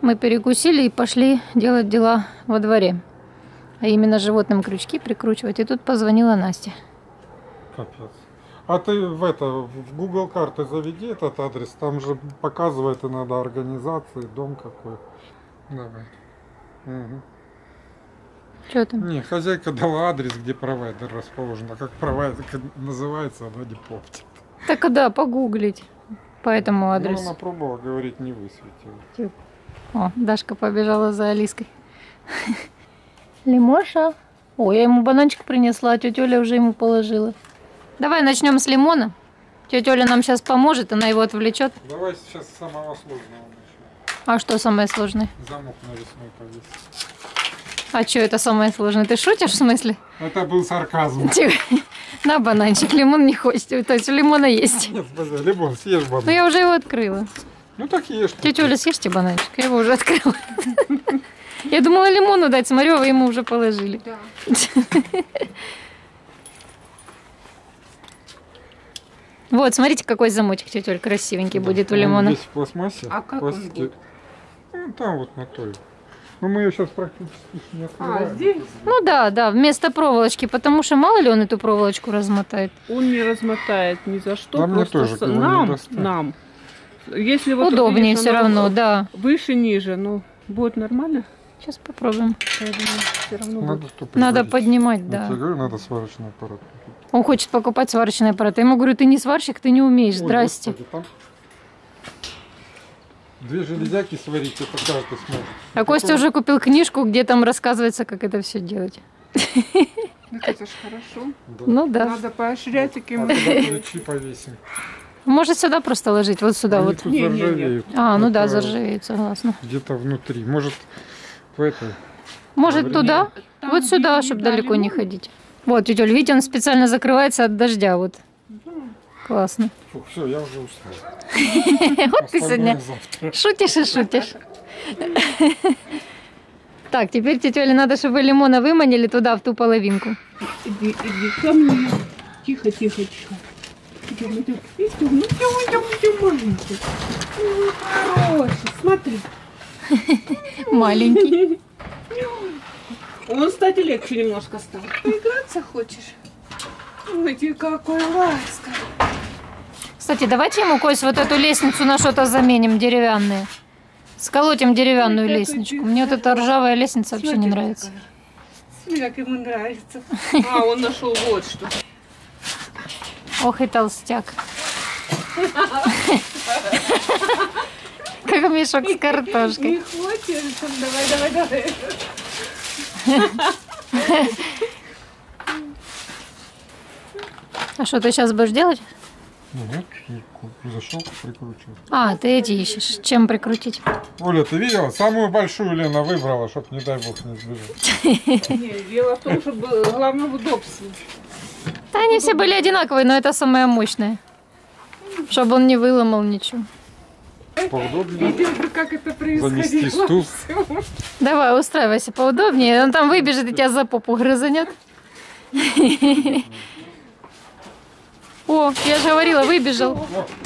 Мы перекусили и пошли делать дела во дворе. А именно животным крючки прикручивать. И тут позвонила Настя. Капец. А ты в Google карты заведи этот адрес. Там же показывает иногда организации, дом какой. Давай. Угу. Что там? Не, хозяйка дала адрес, где провайдер расположен. А как провайдер называется, она не помнит. Так да, погуглить по этому адресу. Ну, она пробовала говорить, не высветила. О, Дашка побежала за Алиской. Лимоша. О, я ему бананчик принесла, а тетя Оля уже ему положила. Давай начнем с лимона. Тетя Оля нам сейчас поможет, она его отвлечет. Давай сейчас с самого сложного начнем. А что самое сложное? Замок навесной повесить. А что это самое сложное? Ты шутишь в смысле? Это был сарказм. На бананчик, лимон не хочет. То есть у лимона есть. Нет, лимон, съешь банан. Ну я уже его открыла. Ну так ешь. Тетя Оля, съешьте бананчик, я его уже открыла. Я думала лимону дать, смотрю, вы ему уже положили. Да. Вот, смотрите, какой замочек, тетя Оль, красивенький будет у лимона. Весь в пластмассе. А как он будет? Ну, там вот на той. Ну, мы ее сейчас практически не открываем. А, здесь? Ну да, вместо проволочки, потому что мало ли он эту проволочку размотает. Он не размотает ни за что. Да мне тоже его не достать. нам. Если вот Удобнее видишь, все оно равно, да. Выше, ниже, ну, будет нормально? Сейчас попробуем. Я думаю, все равно будет. Надо поднимать, Я да. тебе говорю, надо сварочный аппарат. Он хочет покупать сварочный аппарат. Я ему говорю, ты не сварщик, ты не умеешь. Ой, Здрасте. Господи, там 2 железяки сварить, это каждый сможет. А Костя уже купил книжку, где там рассказывается, как это все делать. Это ж хорошо. Да. Ну да. Надо поощрять таким. А куда ключи повесим? Может сюда просто ложить, вот сюда Они вот. тут Не, не, не. заржавеют. А, ну да, Это заржавеет, согласна. Где-то внутри. Может, в этой. Может Говорю, туда? Там, Вот сюда, где чтобы не далеко дали не лимон. ходить. Вот, тетя Оль, видите, он специально закрывается от дождя, вот. Классно. Фу, все, я уже устал. Вот ты сегодня Остальное завтра. шутишь и шутишь. Так, теперь тетя Оле надо, чтобы вы лимона выманили туда, в ту половинку. Иди ко мне. Тихо, тихо, тихо. Идем, идем. Идем, маленький. Ой, хороший, смотри. Маленький. Он, кстати, легче немножко стал. Поиграться хочешь? Ой, ты какой ласка. Кстати, давайте ему, Кость, вот эту лестницу на что-то заменим, деревянные. Сколотим деревянную Ой, лестничку. какой Мне вот эта ржавая лестница вообще не нравится. Смотри, как ему нравится. А, он нашел вот что. Ох и толстяк. Как мешок с картошкой. Не хочешь? Давай. А что ты сейчас будешь делать? Вот, зашел, прикручиваю. А, ты эти ищешь. Чем прикрутить? Оля, ты видела? Самую большую Лена выбрала, чтобы, не дай бог, не сбежать. Не, дело в том, что главное в удобстве. Да они все были одинаковые, но это самая мощная. Чтобы он не выломал ничего. Поудобнее. Видел бы, как это Занести происходило. стул. Давай, устраивайся поудобнее. Он там выбежит и тебя за попу грызанет. О, я же говорила, выбежал.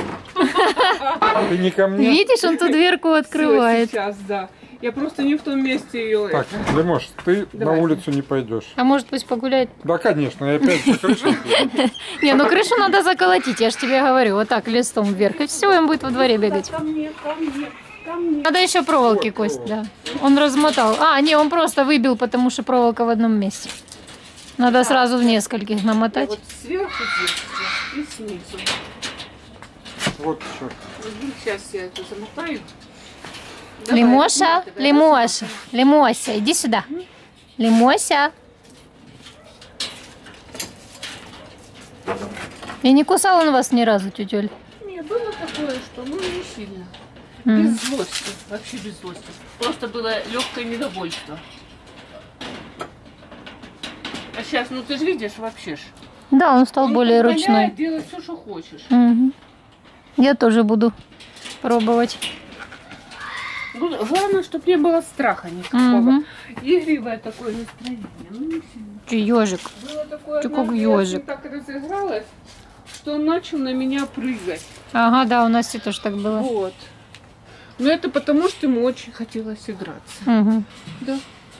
Ты не ко мне? Видишь, он ту дверку открывает. Всё, сейчас, да. Я просто не в том месте ее. Так, Лемош, ты Давай. на улицу не пойдешь. А может пусть погуляет? Да, конечно, я опять по крыше. Не, ну крышу надо заколотить, я же тебе говорю. Вот так, листом вверх. И все, он будет во дворе бегать. Ко мне. Надо еще проволоки, Кость, да. Он размотал. А, не, он просто выбил, потому что проволока в одном месте. Надо сразу в нескольких намотать. Вот сверху здесь и снизу. Вот еще. Сейчас я это замотаю. Лимоша, Лимоша, Лимося, иди сюда. Лимося. И не кусал он вас ни разу, тетя Оль? Не, было такое, что ну не сильно. Без злости, вообще без злости. Просто было легкое недовольство. А сейчас, ну ты же видишь вообще ж. Да, он стал Он более позволяет ручной. делать все, что хочешь. Мгм. Я тоже буду пробовать. Ну, главное, чтобы не было страха никакого. Мгм. Игривое такое настроение. Ну, не сильно. Ежик. Было такое, Ты однажды как я с ёжик. ним так разыгралась, что он начал на меня прыгать. Ага, да, у нас тоже так было. Вот. Но это потому, что ему очень хотелось играться. Угу. Да.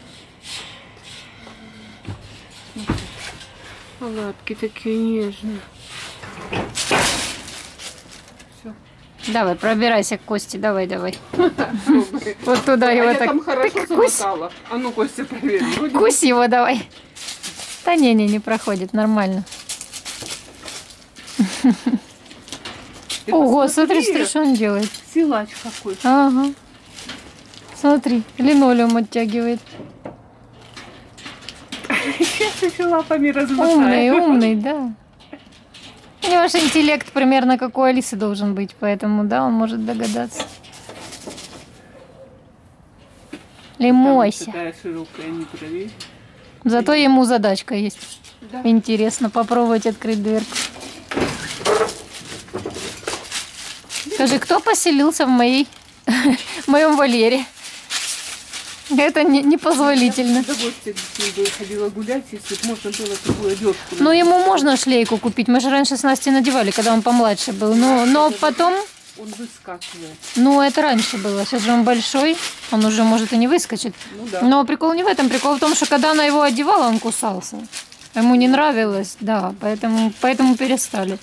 Лапки такие нежные. Все. Давай, пробирайся к Косте, давай. Вот туда его Я так. там хорошо Тык, кусь. замотала. А ну, Костя, проверь. Вроде бы Кусь его давай. Да не проходит, нормально. ты Ого, посмотри, смотри, что он делает. Силач какой. Ага. Смотри, линолеум оттягивает. Сейчас еще лапами размотаю. Умный, да. У него же интеллект примерно как у Алисы должен быть, поэтому, да, он может догадаться. Лимойся. Такая широкая, не проверь. Зато ему задачка есть. Да. Интересно попробовать открыть дверку. Скажи, кто поселился в моем вольере? Это непозволительно. Я с удовольствием с ним бы ходила гулять, если бы можно было такую одежку. Ну, ему можно шлейку купить. Мы же раньше с Настей надевали, когда он помладше был. Но потом... Он выскакивает. Ну, это раньше было. Сейчас же он большой. Он уже, может, и не выскочит. Ну да. Но прикол не в этом. Прикол в том, что когда она его одевала, он кусался. Ему не нравилось, да. Поэтому перестали.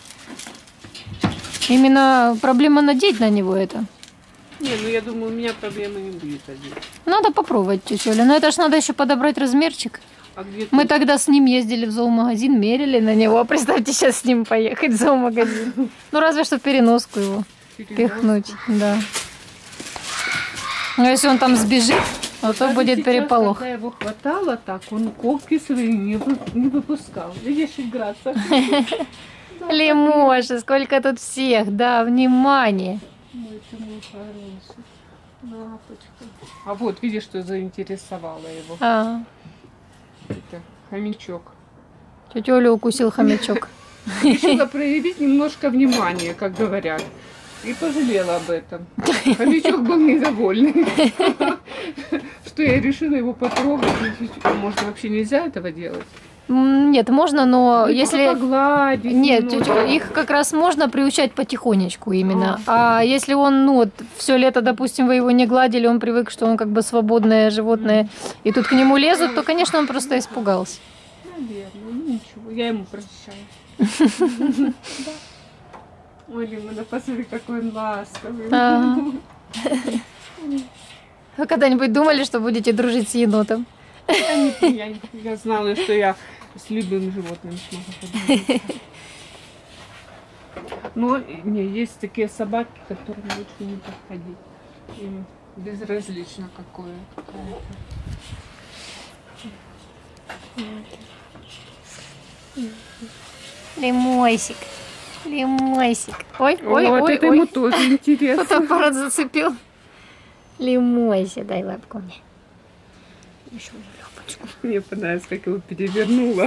Именно проблема надеть на него это. Не, ну я думаю, у меня проблемы не будет одеть. Надо попробовать чуть-чуть, Оля. Но это ж надо еще подобрать размерчик. А где Мы ты? тогда с ним ездили в зоомагазин, мерили на него. Представьте, сейчас с ним поехать в зоомагазин. Ну, разве что переноску его пихнуть. Да. Но если он там сбежит, то Даже будет сейчас, переполох. Когда его хватало так, он когти свои не выпускал. Видишь, играться. Лимоша, сколько тут всех, да, внимание. Мой ты мой хороший. Лапочка. А вот, видишь, что заинтересовало его. Это хомячок. Тетя Оля укусил хомячок. Решила проявить немножко внимания, как говорят. И пожалела об этом. Хомячок был недовольный. Что я решила его потрогать. Может, вообще нельзя этого делать? Нет, можно, но если... Погладить. Нет, немного. их как раз можно приучать потихонечку именно. А если он, ну, вот, все лето, допустим, вы его не гладили, он привык, что он как бы свободное животное, и тут к нему лезут, то, конечно, он просто испугался. Наверное, ну ничего, я ему прощаю. Ой, Лимона, посмотри, какой он ласковый. Вы когда-нибудь думали, что будете дружить с енотом? Я знала, что я с любым животным смогу подружиться. Но не, есть такие собаки, которым лучше не подходить. Им безразлично какое. Лимойсик. Лимойсик. Ой, Вот это ему тоже интересно. Фотоаппарат зацепил. Лимойся, дай лапку мне. Еще лапочку. Мне понравилось, как его перевернула.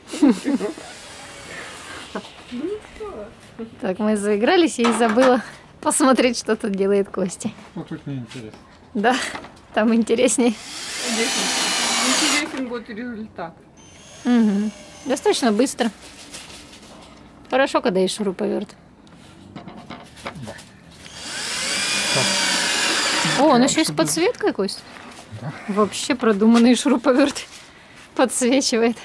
Так, мы заигрались, я и забыла посмотреть, что тут делает Костя. Ну, тут неинтересно. Да, там интереснее. Интересен будет результат. Угу. Достаточно быстро. Хорошо, когда есть шуруповерт. О, он еще и с подсветкой, Кость. Да. Вообще продуманный шуруповерт. Подсвечивает.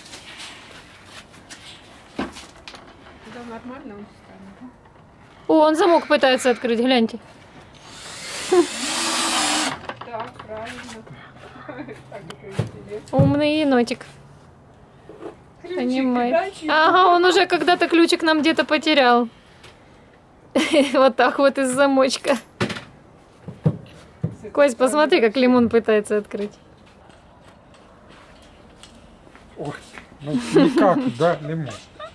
Да, нормально он станет, да? О, он замок пытается открыть, гляньте. Да, правильно. Так, это интересно. Умный енотик. Ключик, Понимает. да, чьи-то? Ага, он уже когда-то ключик нам где-то потерял. Вот так вот из замочка. Кость, посмотри, как лимон пытается открыть. Ох, ну никак, да, лимон.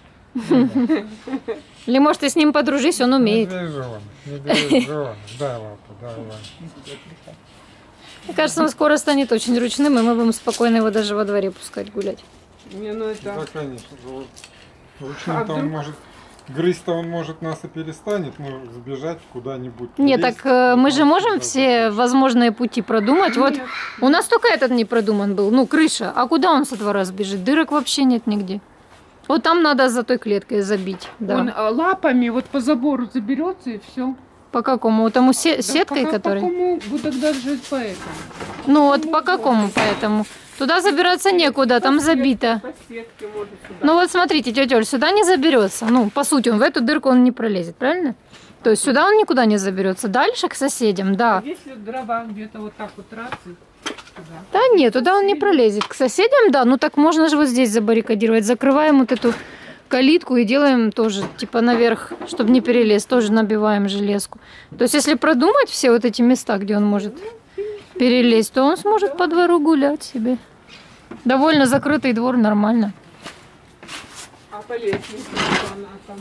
Или может ты с ним подружись, он умеет. Не бережен. Дай лапу, дай лапу. Мне кажется, он скоро станет очень ручным, и мы будем спокойно его даже во дворе пускать гулять. Не, ну это... Да, конечно. Вот. А Ручным-то он вдруг? может... Грызть-то он может нас и перестанет, но сбежать куда-нибудь. Нет, лезть, так мы же можем да, все возможные пути продумать. Вот Нет. у нас только этот не продуман был, ну, крыша. А куда он со двора сбежит? Дырок вообще нет нигде. Вот там надо за той клеткой забить. Да. Он лапами вот по забору заберется и все. По какому? Тому сеткой, которой? По какому буду тогда жить по этому? Ну вот по какому поэтому? Туда забираться некуда, там забито. По сетке может сюда. Ну вот смотрите, тетя Оль, сюда не заберется. Ну, по сути, он в эту дырку он не пролезет, правильно? То есть сюда он никуда не заберется. Дальше к соседям, да. Если дрова где-то вот так вот раз и туда. Да нет, туда он не пролезет. К соседям, да, ну так можно же вот здесь забаррикадировать. Закрываем вот эту калитку и делаем тоже, типа, наверх, чтобы не перелез. Тоже набиваем железку. То есть если продумать все вот эти места, где он может перелезть, то он сможет по двору гулять себе. Довольно закрытый двор, нормально. А по лестнице что она там?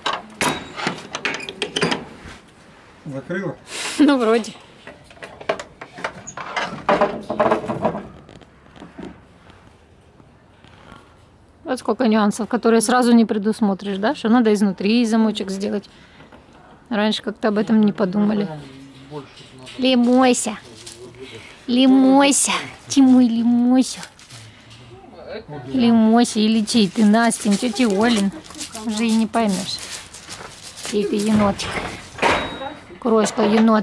Закрыла? Ну, вроде. Вот сколько нюансов, которые сразу не предусмотришь, да? Что надо изнутри замочек сделать. Раньше как-то об этом не подумали. Лимойся. Лимойся. Тимой, лимойся. Лимойся или чей ты, Настин, тети Олин. Уже и не поймешь. Чей ты енотик. Крошка енот.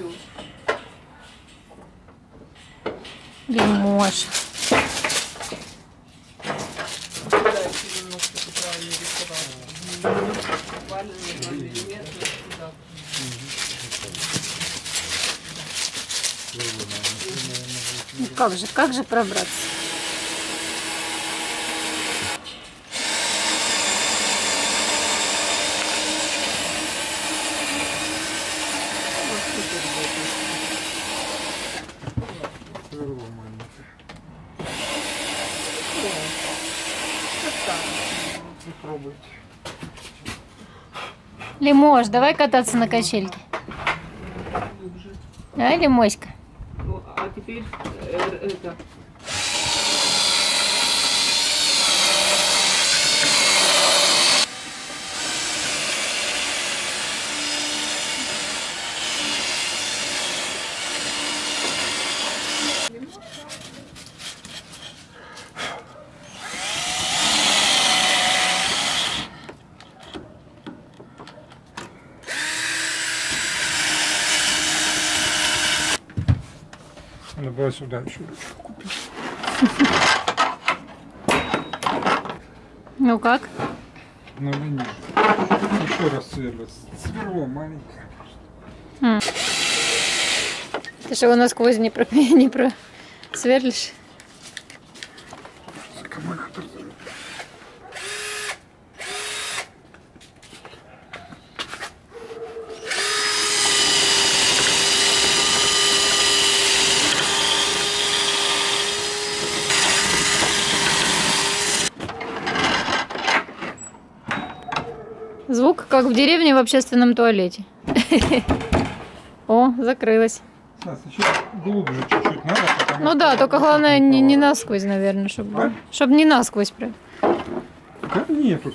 Лимош. Ну как же пробраться? Попробуйте. Лимош, давай кататься на качельке. Да, Лимоська? Ну, а теперь это. Надо было сюда еще ручку купить. Ну как? Ну да нет. Еще раз сверлить. Сверло маленькое. Ты же его насквозь не просверлишь? Аккумулятор. Звук, как в деревне в общественном туалете. О, закрылась. Сейчас еще глубже чуть-чуть надо. Ну да, только главное не насквозь, наверное, чтобы не насквозь прям. Да нету.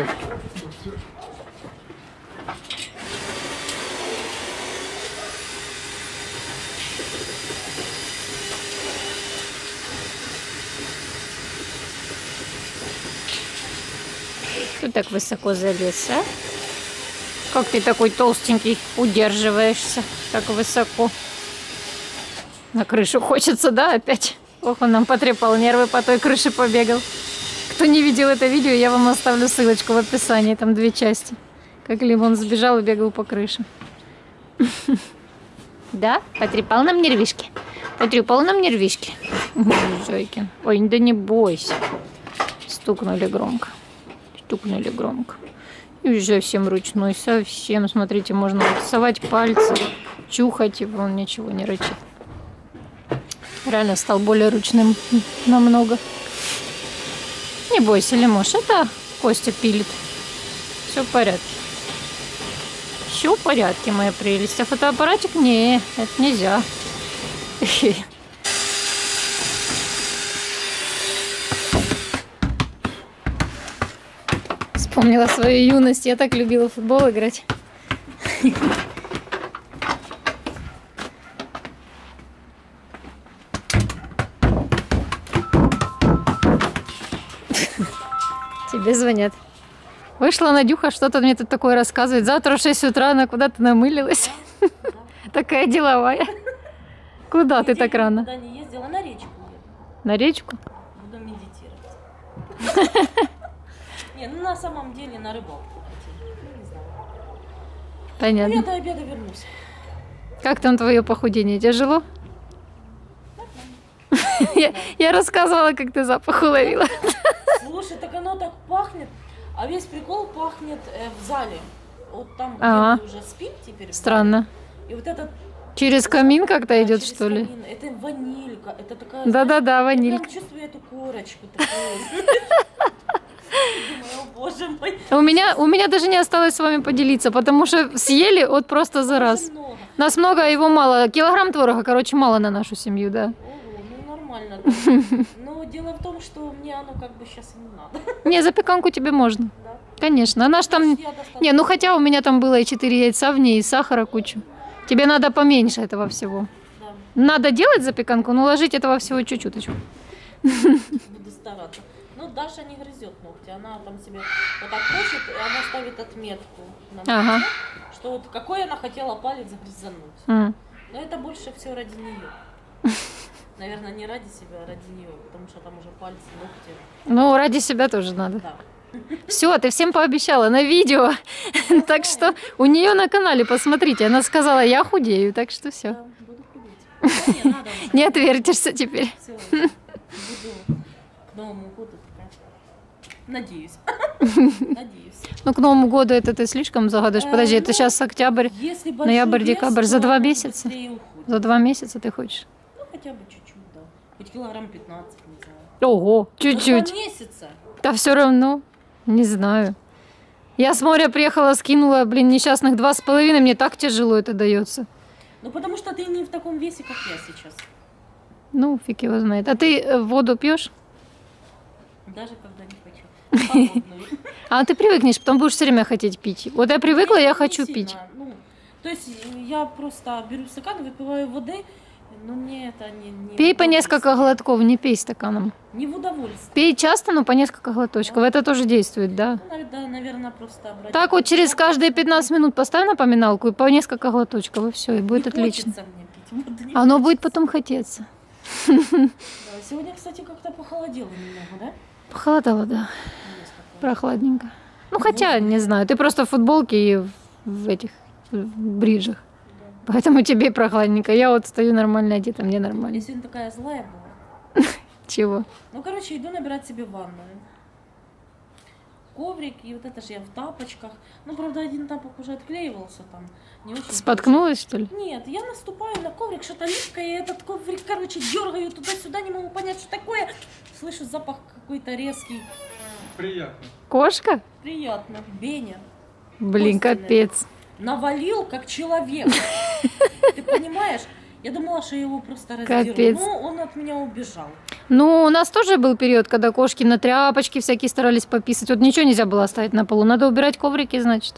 Ты так высоко залез, а? Как ты такой толстенький удерживаешься так высоко? На крышу хочется, да, опять? Ох, он нам потрепал нервы, по той крыше побегал. Кто не видел это видео, я вам оставлю ссылочку в описании. Там 2 части. Как Лимон сбежал и бегал по крыше. Да? Потрепал нам нервишки? Потрепал нам нервишки? Зойкин. Ой, да не бойся. Стукнули громко. Стукнули громко. И совсем ручной, совсем. Смотрите, можно совать пальцы, чухать, и он ничего не рычит. Реально стал более ручным намного. Не бойся, Лимош, это Костя пилит. Все в порядке. Все в порядке, моя прелесть. А фотоаппаратик? Не, это нельзя. Вспомнила свою юность. Я так любила в футбол играть. Тебе звонят. Вышла Надюха, что-то мне тут такое рассказывает. Завтра в 6 утра она куда-то намылилась. Такая деловая. Куда ты так рано? Куда не ездила, на речку еду. На речку? Буду медитировать. Не, ну на самом деле на рыбалку хотели. Ну, не знаю. Ну, Понятно. я до обеда вернусь. Как там твое похудение? Тяжело? Я рассказывала, как ты запах уловила. Слушай, так оно так пахнет. А весь прикол пахнет в зале. Вот там, где Ага. мы уже спим теперь. в зале. Странно. И вот этот Через камин как-то идет, через что ли? камин, это ванилька, это такая... Да-да-да, знаешь, я ванилька. прям чувствую эту корочку такую. Думаю, о боже мой. У меня даже не осталось с вами поделиться, потому что съели вот просто за раз. Очень много. Нас много, а его мало. Килограмм творога, короче, мало на нашу семью, да. Ого, ну нормально. Да. Но дело в том, что мне оно как бы сейчас и не надо. Не, запеканку тебе можно. Да. Конечно. Она ж там... Значит, я достаточно- Не, ну хотя у меня там было и 4 яйца в ней, и сахара кучу. Тебе надо поменьше этого всего. Да, Надо делать запеканку, но ложить этого всего чуть-чуточку. буду стараться. Ну, Даша не грызет ногти, она там себе вот так хочет, и она ставит отметку на ногте, Ага. что вот какой она хотела палец грызануть. М. Но это больше все ради нее. Наверное, не ради себя, а ради нее, потому что там уже пальцы, ногти. Ну, ради себя тоже надо. Да. Все, ты всем пообещала на видео. Так что у нее на канале посмотрите. Она сказала, я худею, так что все. Да, буду худеть. Да не, надо уже. Не отвертишься теперь. Всё, буду к Новому году такая. Надеюсь. Надеюсь. Ну, к Новому году это ты слишком загадываешь. Подожди, это Ну, сейчас октябрь, Если большой ноябрь, вес, декабрь. За то 2 он месяца? быстрее уходит. За 2 месяца ты хочешь? Ну, хотя бы чуть-чуть, да. Хоть килограмм 15, не знаю. Ого, Ну, чуть-чуть. 2 месяца. Да все равно. Не знаю. Я с моря приехала, скинула, несчастных 2,5. Мне так тяжело это дается. Ну, потому что ты не в таком весе, как я сейчас. Ну, фиг его знает. А ты воду пьешь? Даже когда не хочу. Холодную. А ты привыкнешь, потом будешь все время хотеть пить. Вот я привыкла, я Не хочу сильно, пить. ну, то есть я просто беру стакан, выпиваю воды, но мне это не Пей в по несколько удовольствие. глотков, не пей стаканом. Не в удовольствие. Пей часто, но по несколько глоточков. Это тоже действует, да. Ну, да, наверное, просто обратить. Так вот через каждые 15 минут поставь напоминалку и по несколько глоточков, и все, и будет Не отлично. хочется мне пить воду, не Оно будет хочется. потом хотеться. Да, сегодня, кстати, как-то похолодело немного, да? Похолодало, да. Есть такое. Прохладненько. Ну, хотя, не знаю, ты просто в футболке и в этих в бриджах. Поэтому тебе и прохладненько. Я вот стою нормально одета, мне Я нормально. сегодня такая злая была. Чего? Ну, короче, иду набирать себе ванную. Коврик, и вот это же я в тапочках. Ну, правда, один тапок уже отклеивался там. Не очень Споткнулась, что ли? хорошо. Нет, я наступаю на коврик, что-то липкое, и этот коврик, короче, дергаю туда-сюда, не могу понять, что такое. Слышу запах какой-то резкий. Приятно. Кошка? Приятно. Беня. Блин, Костяная. капец. Навалил, как человек. Ты понимаешь? Я думала, что я его просто раздеру. Капец. Но он от меня убежал. Ну, у нас тоже был период, когда кошки на тряпочки всякие старались пописать. Вот ничего нельзя было оставить на полу. Надо убирать коврики, значит.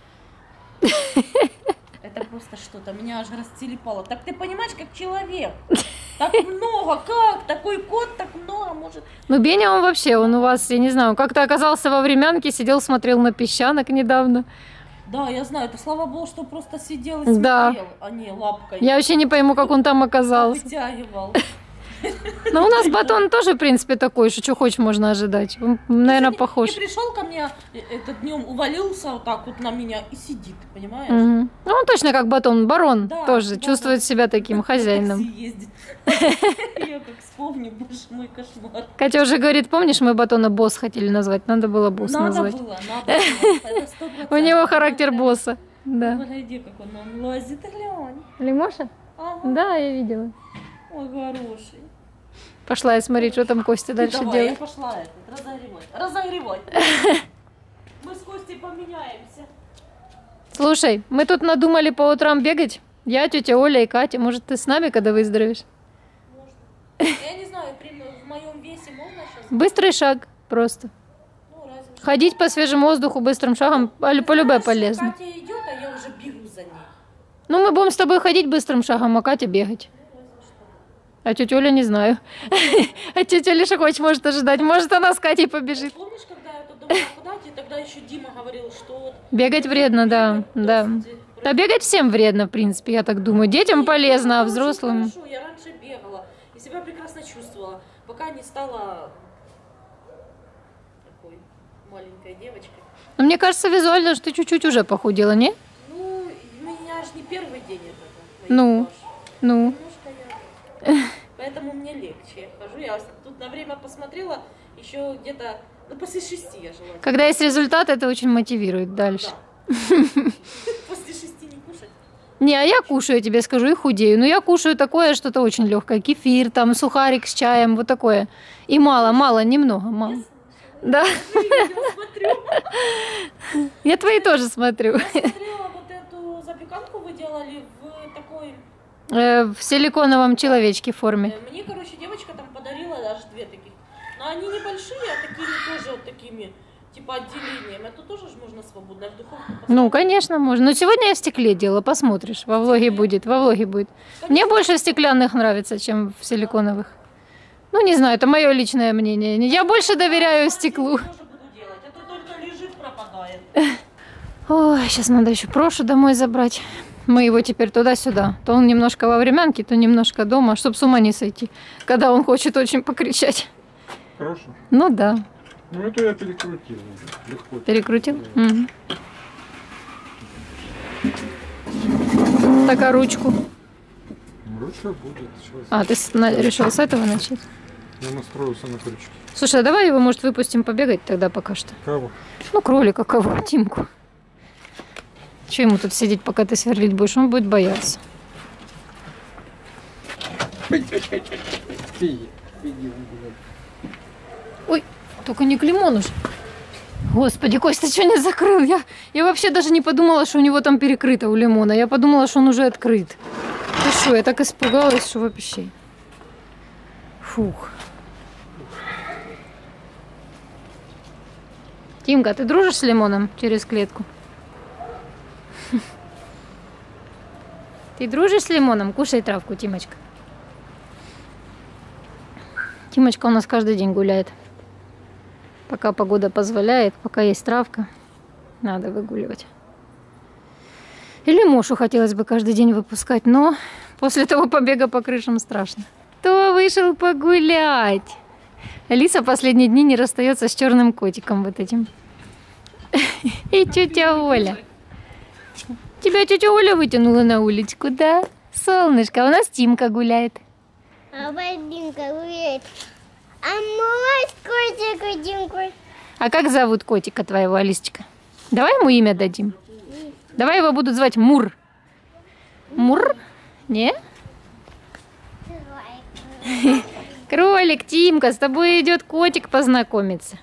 Это просто что-то. Меня аж расцелепало. Так ты понимаешь, как человек. Так много. Как? Такой кот, так много может. Ну, Беня, он вообще, он у вас, я не знаю, как-то оказался во времянке, сидел, смотрел на песчанок недавно. Да, я знаю. Это слава богу, что просто сидел и смотрел, Да. а не лапкой. Я вообще не пойму, как он там оказался. Вытягивал. Но у нас батон тоже, в принципе, такой, что хочешь, можно ожидать. Он, наверное, И похож. пришел ко мне этот днем, увалился вот так вот на меня и сидит, понимаешь? Мгм. Ну, он точно как батон. Барон Да, тоже да, чувствует да. себя таким На хозяином. такси ездит. Я как вспомню, боже мой, кошмар. Катя уже говорит, помнишь, мы батона босс хотели назвать? Надо было босс Надо назвать. было. Это 100%. У него характер босса. Да. Погоди, как он лазит, глянь. Лимоша? Ага. Да, я видела. Ой, хороший. Пошла я смотреть, что там Костя дальше Давай, я делает. пошла разогревать. Разогревать. Мы с Костей поменяемся. Слушай, мы тут надумали по утрам бегать. Я, тетя Оля и Катя. Может, ты с нами, когда выздоровеешь? Можно. Я не знаю, в моем весе можно сейчас? Быстрый шаг просто. Ну, разве что. Ходить по свежему воздуху быстрым шагом по любе Знаешь, полезно. Катя идет, а я уже бегу за ней. Ну, мы будем с тобой ходить быстрым шагом, а Катя бегать. А тетя Оля не знаю. А тетя Лиша хочет, может ожидать. Может, она с Катей побежит. Помнишь, когда я тут думала, куда идти, тогда еще Дима говорил, что вот Бегать вредно, да, бегать, то да. есть Да бегать всем вредно, в принципе, я так думаю. Детям полезно, а взрослым... Хорошо, я раньше бегала и себя прекрасно чувствовала, пока не стала такой маленькой девочкой. Но мне кажется, визуально, что ты чуть-чуть уже похудела, не? Ну, у меня же не первый день этого. Ну, ну. Немножко я... Поэтому мне легче. Я хожу, я тут на время посмотрела, еще где-то, ну, после 6 я жила. Когда есть результат, это очень мотивирует дальше. Да. После 6 не кушать? Не, а я кушаю, я тебе скажу, и худею. Но я кушаю такое, что-то очень легкое. Кефир, там, сухарик с чаем, вот такое. И мало, немного, мало. Да. Я твои тоже смотрю. Я смотрела, вот эту запеканку вы делали в такой... В силиконовом человечке форме. Мне, короче, девочка там подарила аж 2 таких. Но они небольшие, а такими тоже вот такими, типа отделением. Это тоже ж можно свободно в духовку поставить. Ну, конечно, можно. Но сегодня я в стекле делала, посмотришь. Во влоге будет, во влоге будет. Мне больше в стеклянных нравится, чем в силиконовых. Ну, не знаю, это мое личное мнение. Я больше доверяю стеклу. Я тоже буду делать. Это только лежит, пропадает. Ой, сейчас надо еще Прошу домой забрать. Мы его теперь туда-сюда. То он немножко во времянке, то немножко дома, чтобы с ума не сойти, когда он хочет очень покричать. Хорошо. Ну да. Ну это я перекрутил. Легко. Перекрутил? Угу. Так, а ручку? Ручка будет сейчас. А, ты решил с этого начать? Я настроился на крючке. Слушай, а давай его, может, выпустим побегать тогда пока что? Кого? Ну, кролика кого? Тимку. Че ему тут сидеть, пока ты сверлить будешь? Он будет бояться. Ой, только не к лимону же. Господи, Костя, ты что не закрыл? Я вообще даже не подумала, что у него там перекрыто у лимона. Я подумала, что он уже открыт. Ты что, я так испугалась, что вообще. Фух. Тимка, ты дружишь с лимоном через клетку? Ты дружишь с лимоном? Кушай травку, Тимочка. Тимочка у нас каждый день гуляет. Пока погода позволяет, пока есть травка, надо выгуливать. Или Мошу хотелось бы каждый день выпускать, но после того побега по крышам страшно. Кто вышел погулять? Алиса последние дни не расстается с черным котиком вот этим. И тетя Оля. Тебя тетя Оля вытянула на уличку, да? Солнышко, у нас Тимка гуляет. А Димка гуляет. А мой котик, Димка. А как зовут котика твоего, Алисочка? Давай ему имя дадим. Давай его будут звать Мур. Мур? Не? Кролик, Тимка, с тобой идет котик познакомиться.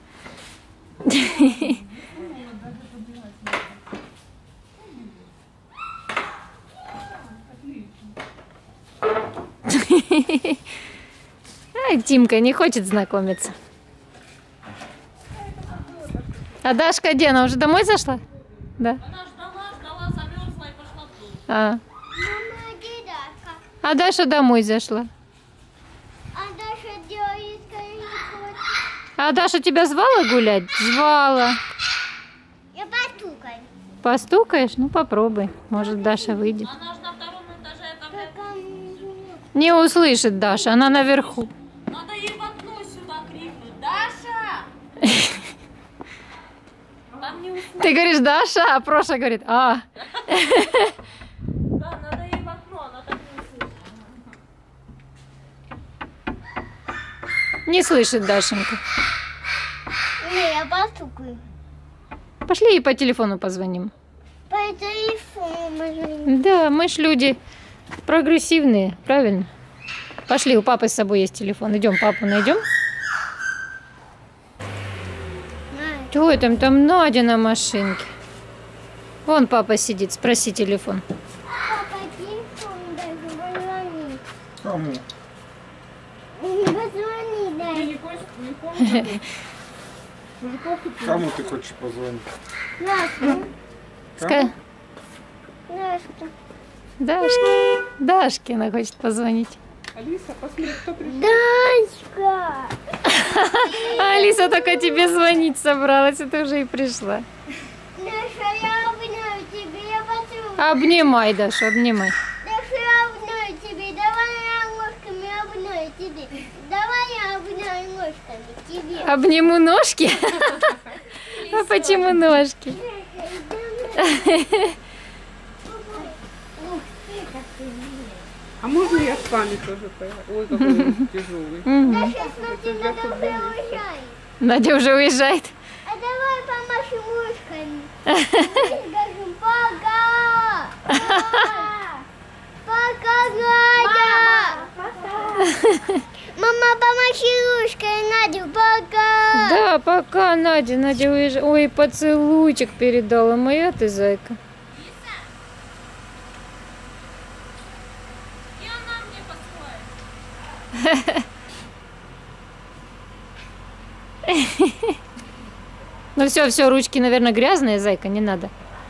Ай, Тимка не хочет знакомиться. А Дашка где? Она уже домой зашла? Да. Она ждала, замерзла и пошла в дом. А. Мама, где Дашка? А Даша домой зашла. А Даша делает котик. А Даша тебя звала гулять? Звала. Я постукаю. Постукаешь? Ну попробуй. Может, Даша выйдет. Она же на 2-м этаже, там Не услышит Даша, она наверху. надо ей в окно сюда крикнуть. Даша! Там не услышит. Ты говоришь Даша, а Проша говорит а. Да, надо ей в окно, она так не услышит. Не слышит Дашенька. Не, я постукаю. Пошли ей по телефону позвоним. По телефону можно. Да, мы ж люди прогрессивные, правильно? Пошли, у папы с собой есть телефон. Идем, папу найдем. Ой, там Надя на машинке. Вон папа сидит, спроси телефон. Папа, телефон даже позвони. Кому? Позвони, да. Ты не хочешь? Мужиков тут Кому ты хочешь позвонить? Дашка. Ска... Дашка. Дашке она хочет позвонить. Алиса, посмотри, кто пришел. Дашка. А Алиса только тебе звонить собралась, и ты уже и пришла. Даша, я обняю тебя, я поцелую. Обнимай, Даша, обнимай. Так я обнимаю тебе. Давай я ложками обнимаю тебе. Давай я обнимаю ложками тебе. Обниму ножки? А почему ножки? А можно я с вами тоже поиграю? Ой, какой он тяжелый. Мгм. Сейчас смотри, надо уезжать. Надя уже уезжает. А давай помашем ложками. Скажем пока. Пока, Надя. Мама, помаши ложкой, Надя, пока. Да, пока, Надя. Надя уезжает. Ой, поцелуйчик передала. Моя ты зайка. И она мне посылает. Ну все, ручки, наверное, грязные, зайка, не надо.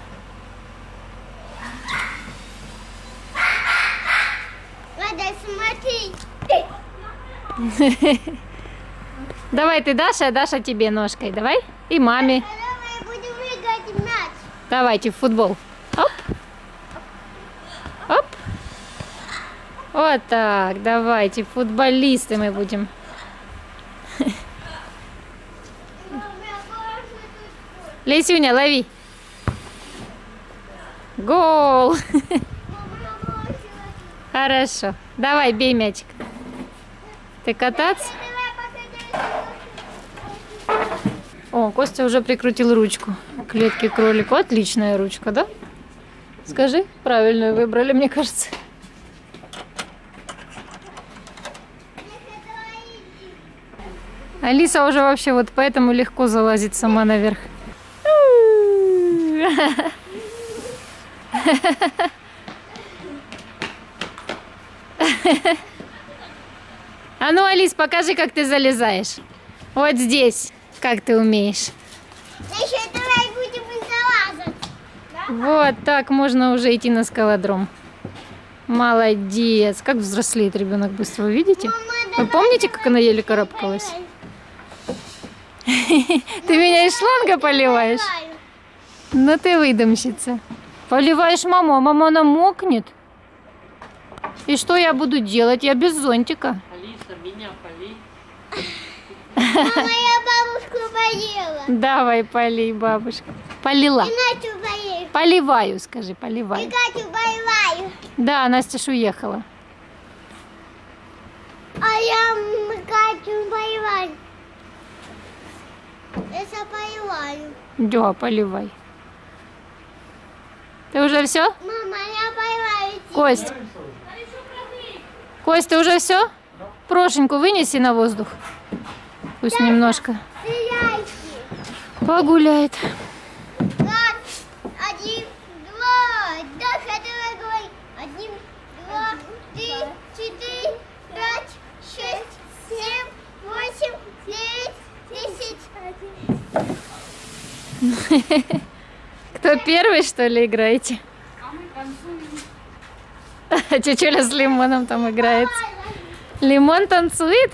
Надя, смотри. Давай ты, Даша, а Даша тебе ножкой. Давай. И маме. А давай будем играть в мяч. Давайте в футбол. Оп. Оп. Вот так, давайте, футболисты мы будем. Лесюня, лови. Гол. Хорошо. Давай, бей мячик. Ты кататься? О, Костя уже прикрутил ручку к клетке кролику. Отличная ручка, да? Скажи, правильную выбрали, мне кажется. Алиса уже вообще вот поэтому легко залазит сама наверх. А ну, Алис, покажи, как ты залезаешь. Вот здесь, как ты умеешь. Еще давай будем залазать. Вот так можно уже идти на скалодром. Молодец. Как взрослеет ребенок быстро, вы видите? Вы помните, как она еле карабкалась? Ты меня из шланга поливаешь? Ну ты выдумщица. Поливаешь маму, а мама намокнет. И что я буду делать? Я без зонтика. Алиса, меня полей. Мама, я бабушку поела. Давай, полей, бабушка. Полила. И Надю поела. Поливаю, скажи, И поливаю. Катю поливаю. Да, Настя ж уехала. А я Катю поливаю. Это поливаю. Да, поливай. Ты уже все? Мама, я поливаю тебя. Кость. Кость, ты уже все? Прошеньку вынеси на воздух. Пусть немножко Стреляйте. погуляет. Раз, один, два. Даша, дорогой. Один, два, три, четыре, пять, шесть, семь, восемь, девять, 10. Кто первый, что ли, играете? Чучуля с лимоном там играет. Лимон танцует?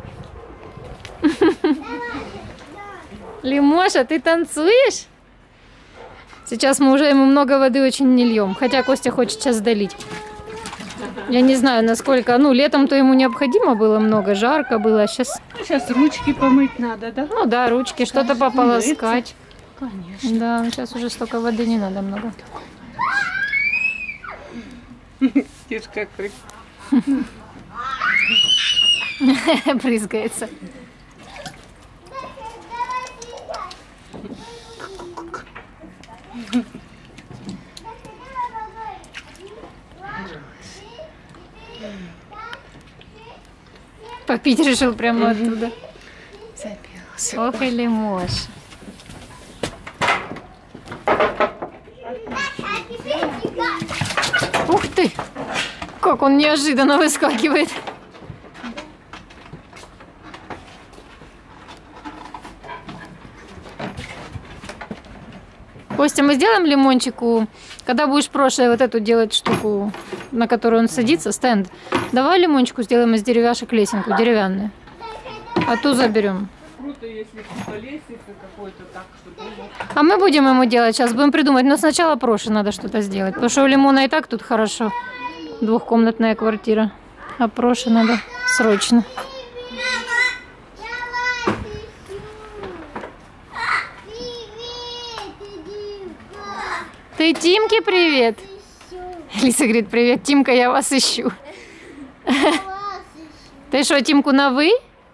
Лимоша, ты танцуешь? Сейчас мы уже ему много воды очень не льем. Хотя Костя хочет сейчас долить. Я не знаю, насколько... Ну, летом-то ему необходимо было много, жарко было. А сейчас... Сейчас ручки помыть надо, да? Ну да, ручки, что-то пополоскать. Конечно. Да, сейчас уже столько воды не надо много. Видишь, как Брызгается. Попить решил прямо оттуда. запился. Ох и лимош. Ух ты! Как он неожиданно выскакивает. Костя, мы сделаем лимончику, когда будешь прошлое вот эту делать штуку, на которую он садится, стенд. Давай лимончику сделаем из деревяшек лесенку, деревянную. А ту заберем. круто, если по лестнице какой-то так, чтобы его... А мы будем ему делать сейчас, будем придумать. Но сначала Проше надо что-то сделать. Потому что у Лимона и так тут хорошо. Двухкомнатная квартира. А Проше надо срочно. Ты Тимке привет? Лиса говорит, привет, Тимка, я вас ищу. Ты что, Тимку на вы?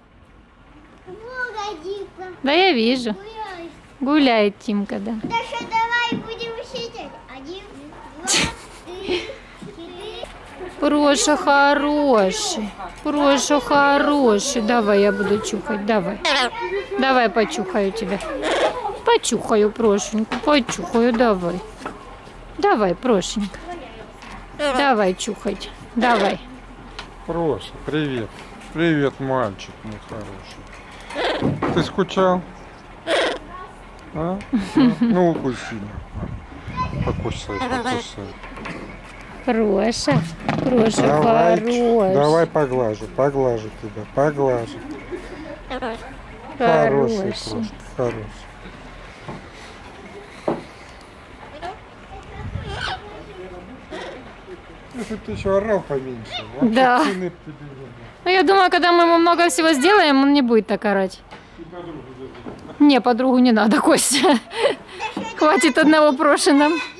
Да я вижу. Гуляет Тимка, да. Даша, давай будем считать. 1, 2, 3, 4. Проша хороший. Проша хороший. Давай я буду чухать, давай. Давай почухаю тебя. Почухаю, Прошеньку, почухаю, давай. Давай, Прошенька. Давай чухать, давай. Проша, привет. Привет, мальчик мой хороший. Ты скучал? А? Ну, укуси меня. Покусай, покусай. Проша, Проша Давай, хороший. давай поглажу тебя, поглажу. Хороший, Проша, хороший. Если ты еще орал поменьше, вот Да. цены б тебе не было. Ну, я думаю, когда мы ему много всего сделаем, он не будет так орать. Не, подругу не надо, Костя. Хватит одного Проши нам.